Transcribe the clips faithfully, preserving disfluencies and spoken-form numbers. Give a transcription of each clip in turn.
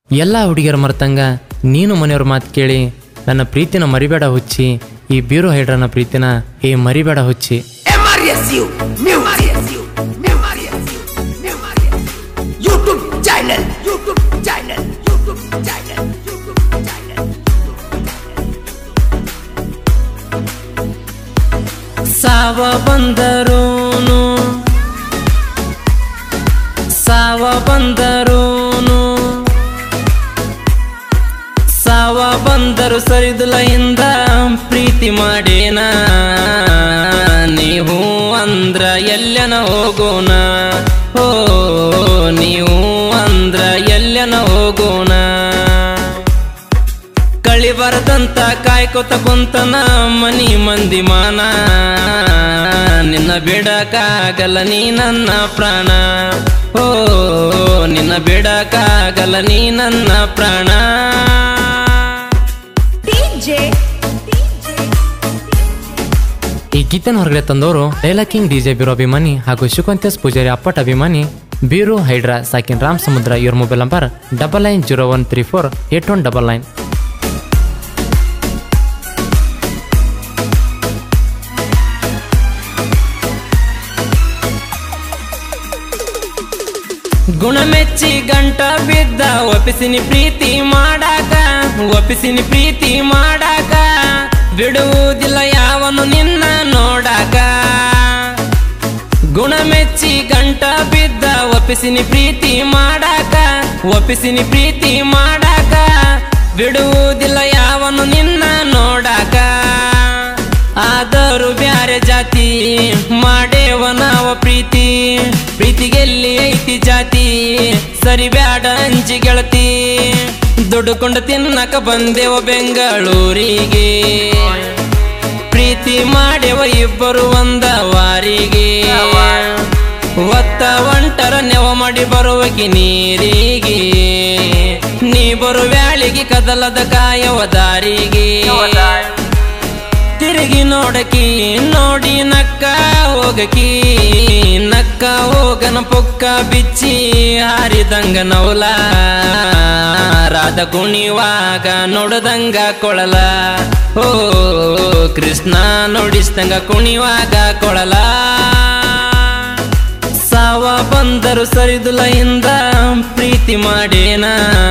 ಎಲ್ಲ ಹುಡುಗಿಯರ ಮರ್ತಂಗ ನೀನು ಮನೆಯವ್ರ ಮಾತು ಕೇಳಿ ನನ್ನ ಪ್ರೀತಿನ ಮರಿಬೇಡ ಹುಚ್ಚಿ, ಈ ಬೀರು ಹೈಡ್ರನ ಪ್ರೀತಿನ ಏ ಮರಿಬೇಡ ಹುಚ್ಚಿ. ಸಾವ ಬಂದರೂನು ಸಾವ ಬಂದರೂನು ಸಾವ ಬಂದರು ಸರಿದುಲ ಇಂದ ಪ್ರೀತಿ ಮಾಡೇನ, ನೀವು ಅಂದ್ರ ಎಲ್ಲನ ಹೋಗೋಣ, ಓ ನೀವು ಅಂದ್ರ ಎಲ್ಲನ ಹೋಗೋಣ. ಕಳಿ ಬರದಂತ ಕಾಯ್ಕೋತ ಕುಂತನ ಮನಿ ಮಂದಿ ಮಾನ, ನಿನ್ನ ಬಿಡಕ್ಕಾಗಲ್ಲ ನೀ ನನ್ನ ಪ್ರಾಣ, ಓ ನಿನ್ನ ಬಿಡಕ್ಕಾಗಲ್ಲ ನೀ ನನ್ನ ಪ್ರಾಣ. ಈ ಗೀತೆನ ಹೊರಗಡೆ ತಂದವರು ಡೈಲಾಗ್ ಕಿಂಗ್ ಡಿಜೆ ಬೀರು ಅಭಿಮಾನಿ ಹಾಗೂ ಶಿವಕಾಂತೇಶ್ ಪೂಜಾರಿ ಅಪ್ಪಟ್ ಅಭಿಮಾನಿ, ಬೀರು ಹೈಡ್ರಾ ಸಾಕಿನ್ ರಾಮ್ ಸಮುದ್ರ. ಇವ್ರ mobile number double nine zero one three four eight one double nine. ಗುಣ ಮೆಚ್ಚಿ ಗಂಟ ಬಿದ್ದ ಒಪ್ಪಿಸಿನಿ ಪ್ರೀತಿ ಮಾಡಾಕ, ಒಪ್ಪಿಸಿನಿ ಪ್ರೀತಿ ಮಾಡಾಕ, ಬಿಡುವುದಿಲ್ಲ ಯಾವನು ನಿನ್ನ ನೋಡಾಕ. ಗುಣ ಮೆಚ್ಚಿ ಗಂಟ ಬಿದ್ದ ಒಪ್ಪಿಸಿನಿ ಪ್ರೀತಿ ಮಾಡಾಕ, ಒಪ್ಪಿಸಿನಿ ಪ್ರೀತಿ ಮಾಡಾಕ, ಬಿಡುವುದಿಲ್ಲ ಯಾವನು ನಿನ್ನ ನೋಡಾಕ. ಆದರೂ ಬ್ಯಾರೆ ಜಾತಿ ಮಾಡೇವ ನಾವ ಪ್ರೀತಿ, ಪ್ರೀತಿಗೆಲ್ಲಿ ಐತಿ ಜಾತಿ ಸರಿ ಬ್ಯಾಡ ಅಂಜಿ ಗೆಳತಿ. ದುಡ್ಡುಕೊಂಡು ತಿನ್ನಕ ಬಂದೆವ ಬೆಂಗಳೂರಿಗೆ, ಪ್ರೀತಿ ಮಾಡೇವ ಇಬ್ಬರು ಒಂದ ವಾರಿಗೆ. ಒತ್ತ ಒಂಟರ ನೆವ ಮಾಡಿ ಬರುವಕಿ ನೀರಿಗೆ, ನೀ ಬರು ವ್ಯಾಳಿಗೆ ಕದಲದ ಕಾಯವ ದಾರಿಗೆ. ತಿರುಗಿ ನೋಡಕಿ ನೋಡಿ ನಕ್ಕ ಹೋಗಕಿ, ನಕ್ಕ ಹೋಗನ ಪೊಕ್ಕ ಬಿಚ್ಚಿ ಹಾರಿದಂಗ ನವಲ, ರಾಧ ಕುಣಿವಾಗ ನೋಡದಂಗ ಕೊಳಲ, ಓ ಕೃಷ್ಣ ನೋಡಿಸ್ದಂಗ ಕುಣಿವಾಗ ಕೊಳಲ. ಸಾವ ಬಂದರು ಸರಿದುಲ ಇಂದ ಪ್ರೀತಿ ಮಾಡೇನ,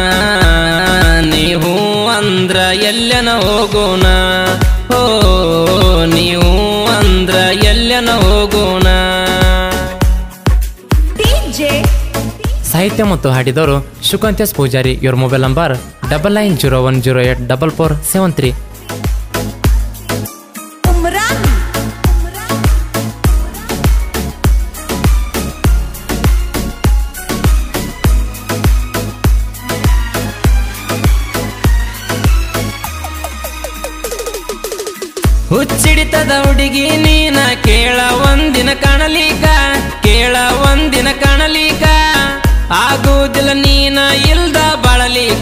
ನೀವು ಅಂದ್ರ ಎಲ್ಲನ ಹೋಗೋಣ, ಓ ನೀವು ಅಂದ್ರ ಎಲ್ಲನ ಹೋಗೋಣ. ಸಾಹಿತ್ಯ ಮತ್ತು ಹಾಡಿದವರು ಶಿವಕಾಂತೇಶ್ ಪೂಜಾರಿ. ಇವ್ರ mobile number double nine zero one zero eight double four seven three. ಹುಚ್ಚಿಡಿತದ ಹುಡುಗಿ ನೀನ ಕೇಳ ಒಂದಿನ ಕಾಣಲಿಕ, ಕೇಳ ಒಂದಿನ ಕಾಣಲಿಕ, ಆಗುವುದಿಲ್ಲ ನೀನ ಇಲ್ದ ಬಾಳಲಿಕ.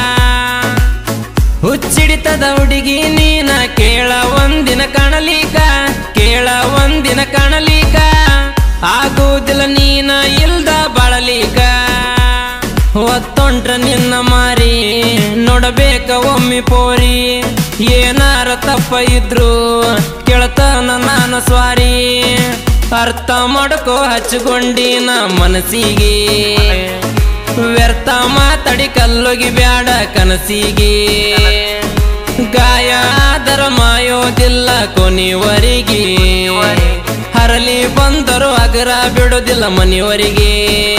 ಹುಚ್ಚಿಡಿತದ ಹುಡುಗಿ ನೀನ ಕೇಳ ಒಂದಿನ ಕಾಣಲಿಕ, ಕೇಳ ಒಂದಿನ ಕಾಣಲಿಕ, ಆಗುವುದಿಲ್ಲ ನೀನ ಇಲ್ದ ಬಾಳಲಿಕ. ಒತ್ತೊಂಟ್ರ ನಿನ್ನ ಮಾರಿ ನೋಡಬೇಕ ಒಮ್ಮೆ ಪೋರಿ, ಏನಾರ ತಪ್ಪ ಇದ್ರು ಕೇಳ್ತಾನ ನಾನು ಸ್ವಾರಿ. ಅರ್ಥ ಮಾಡ್ಕೋ ಹಚ್ಚಿಕೊಂಡಿನ ಮನಸ್ಸಿಗೆ, ವ್ಯರ್ಥ ಮಾತಾಡಿ ಕಲ್ಲೋಗಿ ಬ್ಯಾಡ ಕನಸಿಗೆ. ಗಾಯ ಆದರ ಮಾಯೋದಿಲ್ಲ ಕೊನೆವರೆಗೆ, ಹರಲಿ ಬಂದರು ಅಗರ ಬಿಡೋದಿಲ್ಲ ಮನೆಯವರಿಗೆ.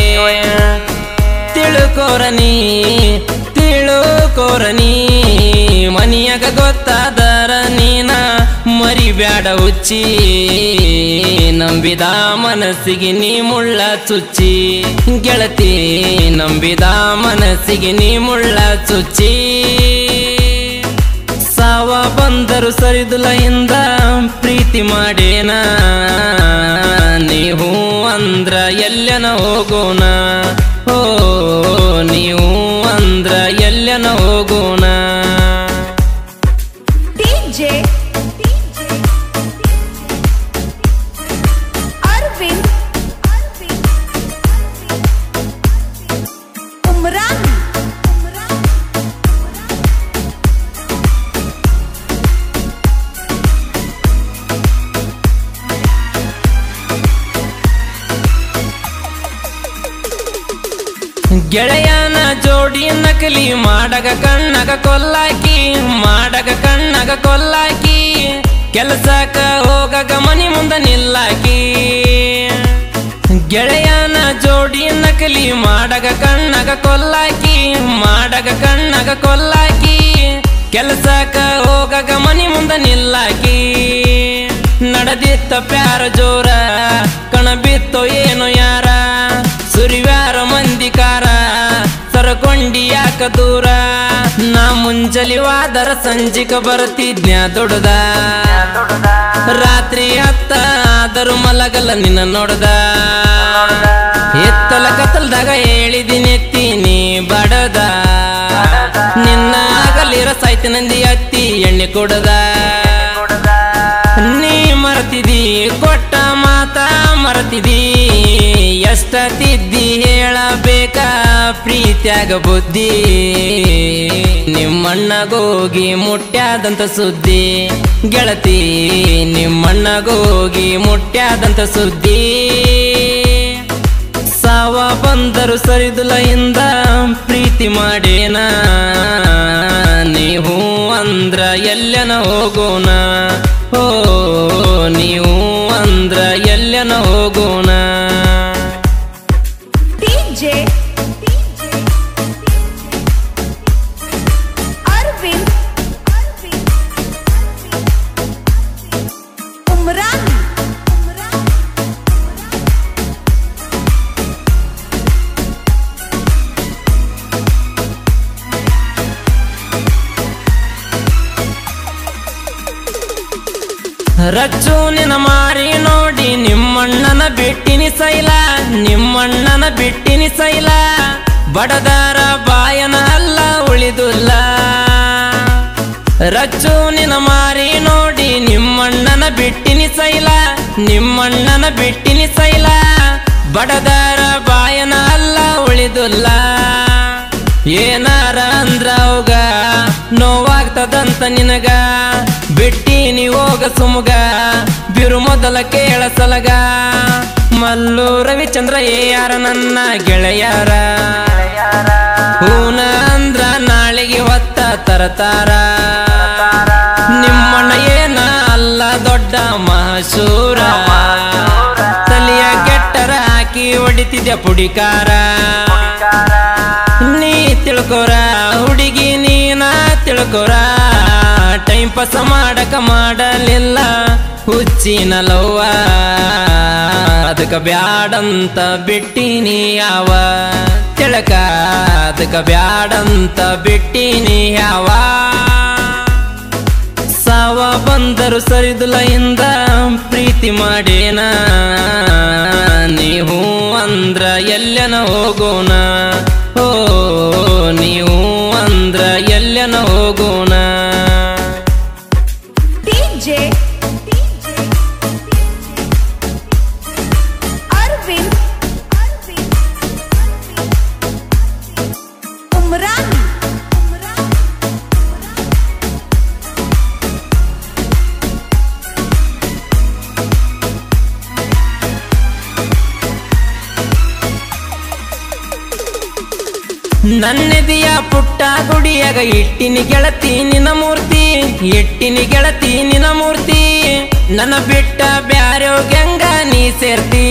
ತಿಳುಕೋರನಿ ತಿಳುಕೋರನಿ ಮನಿಯಾಗ ಗೊತ್ತಾದರ ನೀನ ಮರಿಬ್ಯಾಡ ಹುಚ್ಚಿ, ನಂಬಿದ ಮನಸ್ಸಿಗೆ ನೀ ಮುಳ್ಳ ಚುಚ್ಚಿ. ಗೆಳತಿ ನಂಬಿದ ಮನಸ್ಸಿಗೆ ನೀ ಮುಳ್ಳ ಚುಚ್ಚಿ. ಸಾವ ಬಂದರು ಸರಿದುಲ ಇಂದ ಪ್ರೀತಿ ಮಾಡೇನ, ನೀವು ಅಂದ್ರ ಎಲ್ಲನ ಹೋಗೋಣ, ಓ ನೀವು ಅಂದ್ರ ಎಲ್ಲನ ಹೋಗೋಣ. Umran ಗೆಳೆಯನ ಜೋಡಿ ನಕಲಿ ಮಾಡಗ ಕಣ್ಣಗ ಕೊಲ್ಲಾಕಿ ಮಾಡಗ ಕಣ್ಣಗ ಕೊಲ್ಲಾಕಿ ಕೆಲಸಕ್ಕ ಹೋಗಗ ಮನಿ ಮುಂದ ನಿಲ್ಲಾಕಿ ಗೆಳೆಯನ ಜೋಡಿ ನಕಲಿ ಮಾಡಗ ಕಣ್ಣಗ ಕೊಲ್ಲಾಕಿ ಮಾಡಗ ಕಣ್ಣಗ ಕೊಲ್ಲಾಕಿ ಕೆಲಸಕ್ಕ ಹೋಗಗ ಮನಿ ಮುಂದ ನಿಲ್ಲಾಕಿ ನಡೆದಿತ್ತ ಪ್ಯಾರ ಜೋರ ಕಣ ಬಿತ್ತೋ ಏನೋ ಯಾರ ಸುರಿವ್ಯಾರ ಮಂದಿಕಾರ ಸರಕೊಂಡಿ ಯಾಕ ದೂರ ನಾ ಮುಂಜಲಿವಾದರ ಸಂಜಿಕ ಬರ್ತಿದ್ನ್ಯಾ ದೊಡ್ಡದ ರಾತ್ರಿ ಹತ್ತ ಆದರೂ ಮಲಗಲ್ಲ ನಿನ್ನ ನೋಡ್ದ ಎತ್ತಲ ಕತ್ತಲ್ದಾಗ ಹೇಳಿದಿನೆತ್ತಿ ನೀ ಬಡದ ನಿನ್ನ ಆಗಲಿರ ಸಾಯ್ತಿ ನಂದಿ ಹತ್ತಿ ಎಣ್ಣೆ ಕೊಡದ ನೀ ಮರ್ತಿದಿ ಕೊಟ್ಟ ಮಾತ ಮರ್ತಿದಿ ಎಷ್ಟ ತಿದ್ದಿ ಹೇಳಬೇಕ ಪ್ರೀತ್ಯಾಗ ಬುದ್ಧಿ ನಿಮ್ಮಣ್ಣಗೋಗಿ ಮುಟ್ಟ್ಯಾದಂತ ಸುದ್ದಿ ಗೆಳತಿ ನಿಮ್ಮಣ್ಣಗೋಗಿ ಮುಟ್ಟ್ಯಾದಂತ ಸುದ್ದಿ ಸಾವ ಬಂದರು ಸರಿದುಲ ಇಂದ ಪ್ರೀತಿ ಮಾಡೇನ ನೀವು ಅಂದ್ರ ಎಲ್ಲನ ಹೋಗೋಣ ಓ ನೀವು ಅಂದ್ರ ಎಲ್ಲನ ಹೋಗೋಣ ಡಿಜೆ ಅರವಿಂದ್ ಉಮ್ರಾನ್ ರಚ್ಚು ನಿನ ಮಾರಿ ನೋಡಿ ನಿಮ್ಮಣ್ಣನ ಬಿಟ್ಟಿನಿ ಸೈಲ ನಿಮ್ಮಣ್ಣನ ಬಿಟ್ಟಿನಿ ಸೈಲ ಬಡದಾರ ಬಾಯನ ಅಲ್ಲ ಉಳಿದುಲ್ಲ ರಚ್ಚು ನಿನ ಮಾರಿ ನೋಡಿ ನಿಮ್ಮಣ್ಣನ ಬಿಟ್ಟಿನಿ ಸೈಲ ನಿಮ್ಮಣ್ಣನ ಬಿಟ್ಟಿನಿ ಸೈಲ ಬಡದಾರ ಬಾಯನ ಅಲ್ಲ ಉಳಿದುಲ್ಲ ಏನಾರ ಅಂದ್ರ ಹೋಗ ನೋವಾಗ್ತದಂತ ನಿನಗ ಬಿಟ್ಟಿನಿ ಹೋಗ ಸುಮುಗ ಬಿರು ಮೊದಲ ಕೇಳ ಸಲಗ ಮಲ್ಲು ರವಿಚಂದ್ರ ಏ ಯಾರ ನನ್ನ ಗೆಳೆಯಾರ ಹೂನ ಅಂದ್ರ ನಾಳೆಗೆ ಹೊತ್ತ ತರತಾರ ನಿಮ್ಮಣ್ಣ ಏನ ಅಲ್ಲ ದೊಡ್ಡ ಮಹಶೂರ ತಲಿಯ ಕೆಟ್ಟರ ಹಾಕಿ ಹೊಡಿತಿದ್ಯ ಪುಡಿಕಾರ ನೀ ತಿಳ್ಕೊರ ಹುಡುಗಿ ನೀನ ತಿಳ್ಕೊರ ಟೈಮ್ ಪಾಸ್ ಮಾಡಕ ಮಾಡಲಿಲ್ಲ ಹುಚ್ಚಿನ ಲವ್ವ ಅದಕ್ಕ ಬ್ಯಾಡಂತ ಬಿಟ್ಟಿನಿ ಯಾವ ತಿಳಕ ಅದಕ್ಕ ಬ್ಯಾಡಂತ ಬಿಟ್ಟಿನಿ ಯಾವ ಸಾವ ಬಂದರು ಸರಿದುಲ ಇಂದ ಪ್ರೀತಿ ಮಾಡೇನ ನೀವು ಅಂದ್ರ ಎಲ್ಲನ ಹೋಗೋಣ ಓ ನೀವು ಅಂದ್ರ ಎಲ್ಲನ ಹೋಗೋಣ ಡಿಜೆ ಅರವಿಂದ್ ಉಮ್ರಾನ್ ನನ್ನೆದಿಯ ಪುಟ್ಟ ಗುಡಿಯಾಗ ಇಟ್ಟಿನಿ ಗೆಳತಿ ನಿನ್ನ ಮೂರ್ತಿ ಇಟ್ಟಿನಿ ಗೆಳತಿ ನಿನ್ನ ಮೂರ್ತಿ ನನ್ನ ಬಿಟ್ಟ ಬ್ಯಾರ್ಯೋ ಗಂಗ ನೀ ಸೇರ್ತಿ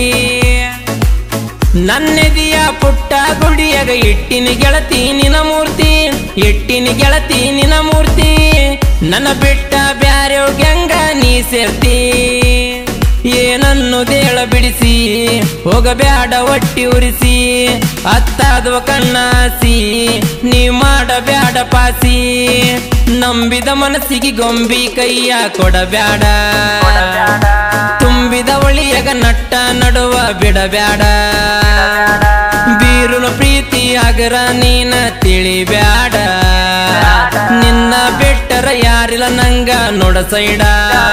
ನನ್ನೆದಿಯ ಪುಟ್ಟ ಗುಡಿಯಾಗ ಇಟ್ಟಿನಿ ಗೆಳತಿ ನಿನ್ನ ಮೂರ್ತಿ ಇಟ್ಟಿನಿ ಗೆಳತಿ ನಿನ್ನ ಮೂರ್ತಿ ನನ್ನ ಬಿಟ್ಟ ಬ್ಯಾರ್ಯೋ ಗಂಗ ನೀ ಸೇರ್ತಿ ಏನನ್ನು ದೇಳ ಬಿಡಿಸಿ ಹೋಗಬ್ಯಾಡ ಒಟ್ಟಿ ಉರಿಸಿ ಅತ್ತಾದವ ಕಣ್ಣಾಸಿ ನೀ ಮಾಡಬ್ಯಾಡ ಪಾಸಿ ನಂಬಿದ ಮನಸ್ಸಿಗೆ ಗೊಂಬಿ ಕೈಯ ಕೊಡಬ್ಯಾಡ ತುಂಬಿದ ಒಳಿಯಗ ನಟ್ಟ ನಡುವ ಬಿಡಬ್ಯಾಡ ಬೀರುನ ಪ್ರೀತಿ ಆಗರ ನೀನ ತಿಳಿಬ್ಯಾಡ ನಿನ್ನ ಬಿಟ್ಟರ ಯಾರಿಲ್ಲ ನಂಗ ನೋಡ ಸೈಡ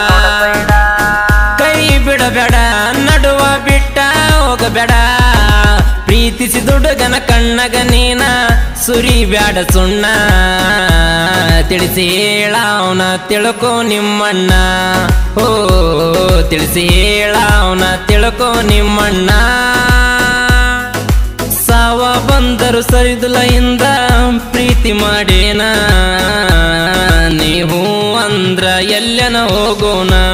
ಕೈ ಬಿಡಬೇಡ ನಡುವ ಬಿಟ್ಟ ಹೋಗಬೇಡ ಪ್ರೀತಿಸಿ ದುಡುಗನ ಕಣ್ಣಗ ನೀನ ಸುರಿಬ್ಯಾಡ ಸುಣ್ಣ ತಿಳಿಸಿ ಹೇಳವನ ತಿಳ್ಕೊ ನಿಮ್ಮಣ್ಣ ಓ ತಿಳಿಸಿ ಹೇಳವನ ತಿಳ್ಕೊ ನಿಮ್ಮಣ್ಣ ಸಾವ ಅಂದರು ಸರಿದುಲ ಇಂದ ಪ್ರೀತಿ ಮಾಡೇನ ನೀವು ಅಂದ್ರ ಎಲ್ಲನ ಹೋಗೋಣ